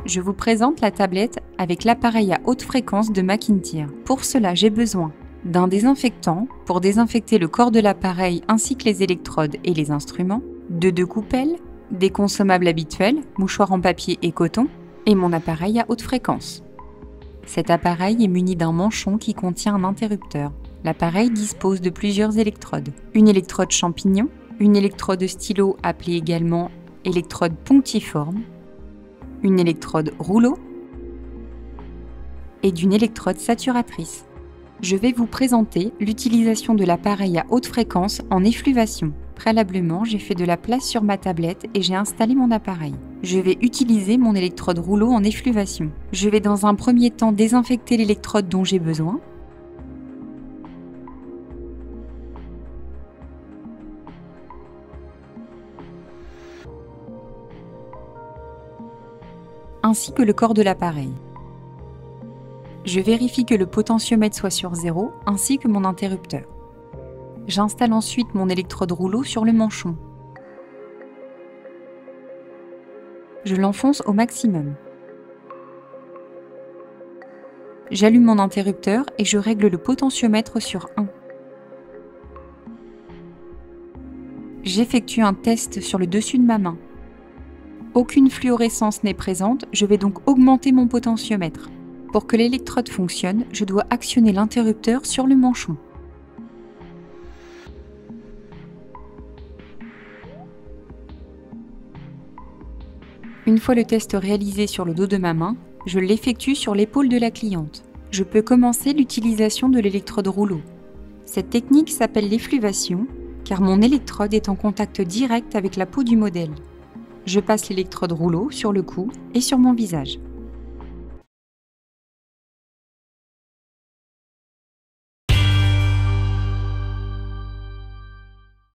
Je vous présente la tablette avec l'appareil à haute fréquence de McIntyre. Pour cela, j'ai besoin d'un désinfectant pour désinfecter le corps de l'appareil ainsi que les électrodes et les instruments, de 2 coupelles, des consommables habituels, mouchoirs en papier et coton, et mon appareil à haute fréquence. Cet appareil est muni d'un manchon qui contient un interrupteur. L'appareil dispose de plusieurs électrodes. Une électrode champignon, une électrode stylo appelée également électrode punctiforme, une électrode rouleau et d'une électrode saturatrice. Je vais vous présenter l'utilisation de l'appareil à haute fréquence en effluvation. Préalablement, j'ai fait de la place sur ma tablette et j'ai installé mon appareil. Je vais utiliser mon électrode rouleau en effluvation. Je vais dans un premier temps désinfecter l'électrode dont j'ai besoin. Ainsi que le corps de l'appareil. Je vérifie que le potentiomètre soit sur 0 ainsi que mon interrupteur. J'installe ensuite mon électrode rouleau sur le manchon. Je l'enfonce au maximum. J'allume mon interrupteur et je règle le potentiomètre sur 1. J'effectue un test sur le dessus de ma main. Aucune fluorescence n'est présente, je vais donc augmenter mon potentiomètre. Pour que l'électrode fonctionne, je dois actionner l'interrupteur sur le manchon. Une fois le test réalisé sur le dos de ma main, je l'effectue sur l'épaule de la cliente. Je peux commencer l'utilisation de l'électrode rouleau. Cette technique s'appelle l'effluvation, car mon électrode est en contact direct avec la peau du modèle. Je passe l'électrode rouleau sur le cou et sur mon visage.